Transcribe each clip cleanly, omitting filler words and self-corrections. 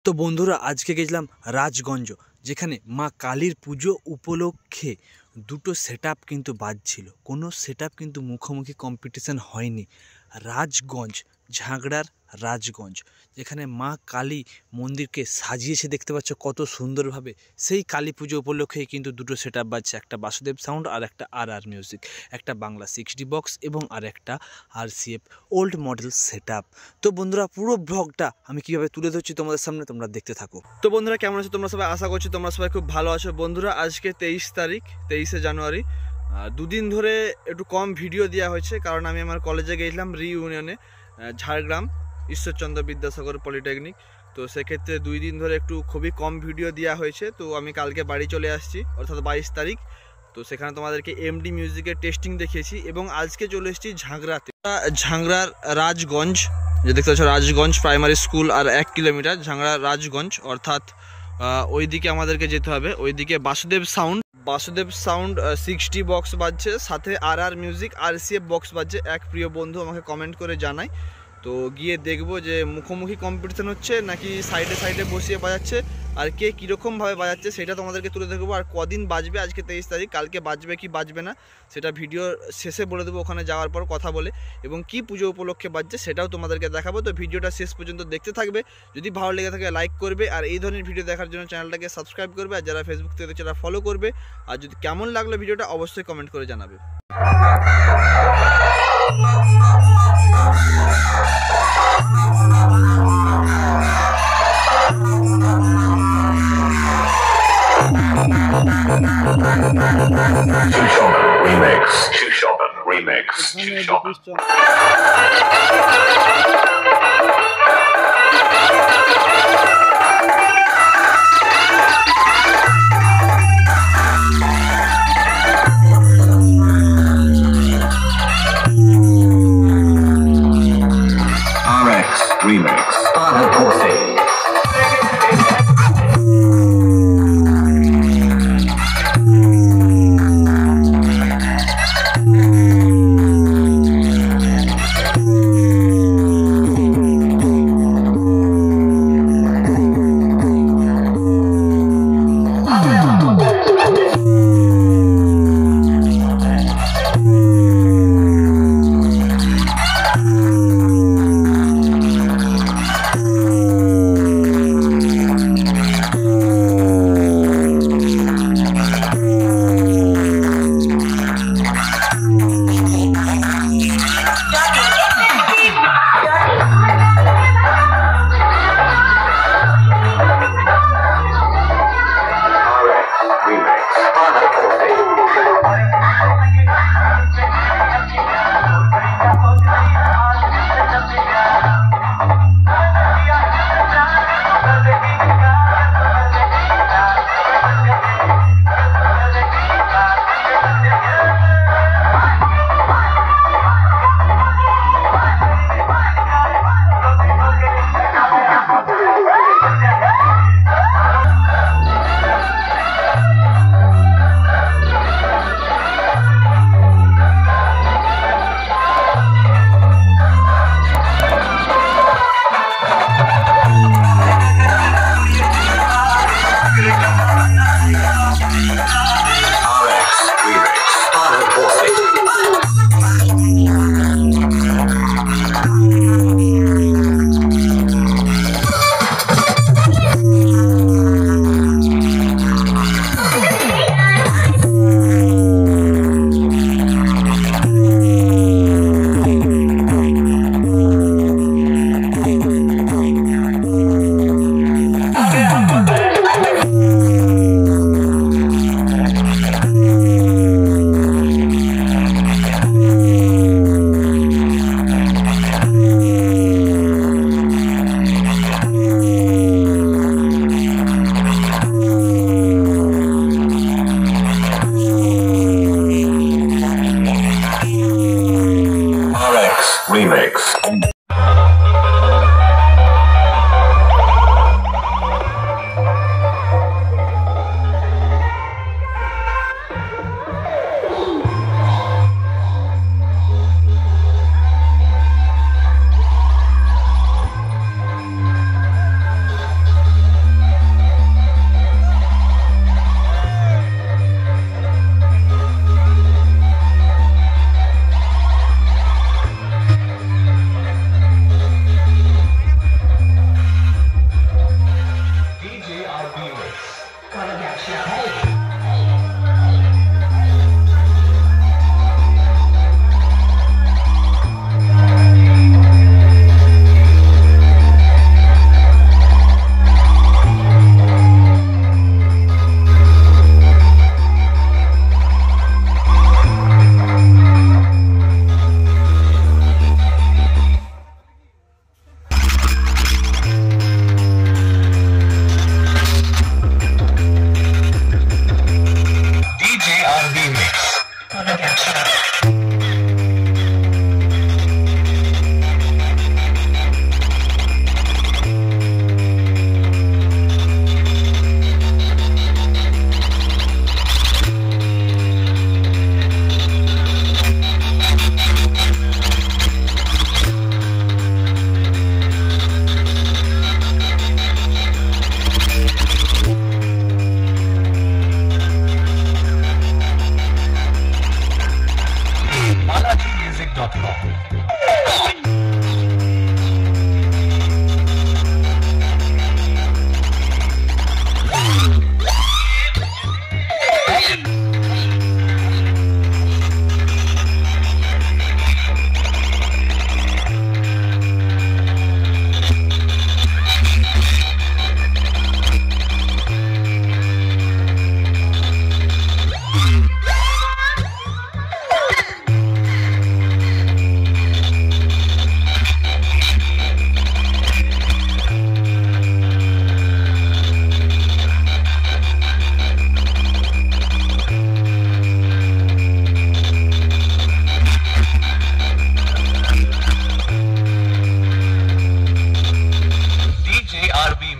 তো বন্ধুরা আজকে গেছিলাম রাজগঞ্জ, যেখানে মা কালীর পুজো উপলক্ষে দুটো সেটআপ কিন্তু বাজছিল। কোনো সেটআপ কিন্তু মুখোমুখি কম্পিটিশন হয়নি। রাজগঞ্জ, ঝাগড়ার রাজগঞ্জ, যেখানে মা কালী মন্দিরকে সাজিয়েছে, দেখতে পাচ্ছ কত সুন্দরভাবে। সেই কালী পুজো উপলক্ষেই কিন্তু দুটো সেটআপ বাজছে, একটা বাসুদেব সাউন্ড আর একটা আর মিউজিক, একটা বাংলা 60 বক্স এবং আর একটা RCF ওল্ড মডেল সেটআপ। তো বন্ধুরা পুরো ব্লগটা আমি কীভাবে তুলে ধরছি তোমাদের সামনে, তোমরা দেখতে থাকো। তো বন্ধুরা কেমন আছো তোমরা সবাই? আশা করছি তোমরা সবাই খুব ভালো আছো। বন্ধুরা আজকে 23শে জানুয়ারি। দুদিন ধরে একটু কম ভিডিও দেওয়া হয়েছে, কারণ আমি আমার কলেজে গেছিলাম রিইউনিয়নে, ঝাড়গ্রাম ঈশ্বরচন্দ্র বিদ্যাসাগর পলিটেকনিক। তো সেক্ষেত্রে 2 দিন ধরে একটু খুবই কম ভিডিও দেওয়া হয়েছে। তো আমি কালকে বাড়ি চলে আসছি, অর্থাৎ 22 তারিখ। তো সেখানে তোমাদেরকে MD মিউজিকের টেস্টিং দেখিয়েছি এবং আজকে চলে এসেছি ঝাগড়াতে। ঝাগড়ার রাজগঞ্জ, যে দেখতে পাচ্ছ রাজগঞ্জ প্রাইমারি স্কুল আর 1 কিলোমিটার ঝাগড়া রাজগঞ্জ, অর্থাৎ ওইদিকে আমাদেরকে যেতে হবে। ওইদিকে বাসুদেব সাউন্ড 60 বক্স বাজছে, সাথে আর মিউজিক RCF বক্স বাজছে। এক প্রিয় বন্ধু আমাকে কমেন্ট করে জানায়, তো গিয়ে দেখবো যে মুখোমুখি কম্পিটিশন হচ্ছে নাকি সাইডে বসিয়ে বাজাচ্ছে, আর কে কীরকমভাবে বাজাচ্ছে সেটা তোমাদেরকে তুলে দেখবো। আর কদিন বাজবে, আজকে 23 তারিখ, কালকে বাজবে কি বাজবে না সেটা ভিডিও শেষে বলে দেবো, ওখানে যাওয়ার পর কথা বলে। এবং কি পুজো উপলক্ষে বাজছে সেটাও তোমাদেরকে দেখাবো। তো ভিডিওটা শেষ পর্যন্ত দেখতে থাকবে। যদি ভালো লেগে থাকে লাইক করবে, আর এই ধরনের ভিডিও দেখার জন্য চ্যানেলটাকে সাবস্ক্রাইব করবে, আর যারা ফেসবুক থেকে দেখছে তারা ফলো করবে। আর যদি কেমন লাগলো ভিডিওটা অবশ্যই কমেন্ট করে জানাবে। Remix.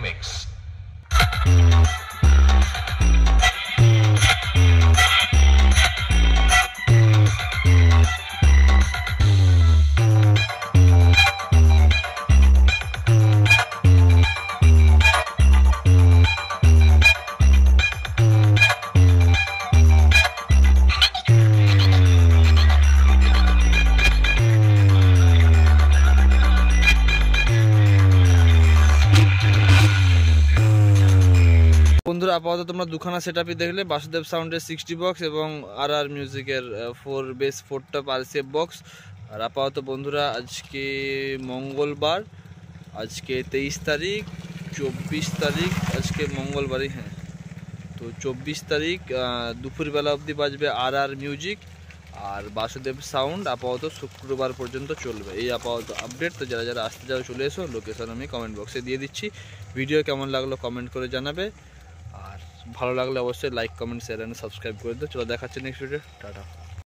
Remix. বন্ধুরা আপাতত তোমরা দুখানা সেটআপই দেখলে, বাসুদেব সাউন্ডের 60 বক্স এবং আর মিউজিকের 4 বেস 4টা পারসিএফ বক্স। আর আপাতত বন্ধুরা আজকে মঙ্গলবার, আজকে 23 তারিখ 24 তারিখ, আজকে মঙ্গলবারই, হ্যাঁ। তো 24 তারিখ দুপুরবেলা অবধি বাজবে আর মিউজিক, আর বাসুদেব সাউন্ড আপাতত শুক্রবার পর্যন্ত চলবে। এই আপাতত আপডেট। তো যারা যারা আসতে যাও চলে এসো, লোকেশন আমি কমেন্ট বক্সে দিয়ে দিচ্ছি। ভিডিও কেমন লাগলো কমেন্ট করে জানাবে, আর ভালো লাগলে অবশ্যই like comment share and subscribe করে দিও। চলো দেখাচ্ছি নেক্সট ভিডিও, টাটা।